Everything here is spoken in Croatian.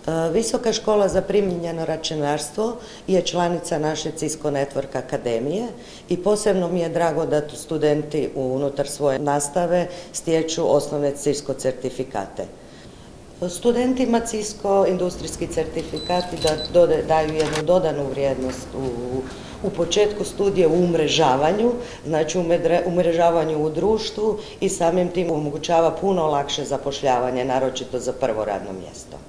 Visoka škola za primijenjeno računarstvo je članica naše Cisco Network akademije i posebno mi je drago da tu studenti unutar svoje nastave stječu osnovne Cisco certifikate. Studentima Cisco industrijski certifikati daju jednu dodanu vrijednost u početku studija u umrežavanju, znači umrežavanju u društvu i samim tim omogućava puno lakše zapošljavanje, naročito za prvo radno mjesto.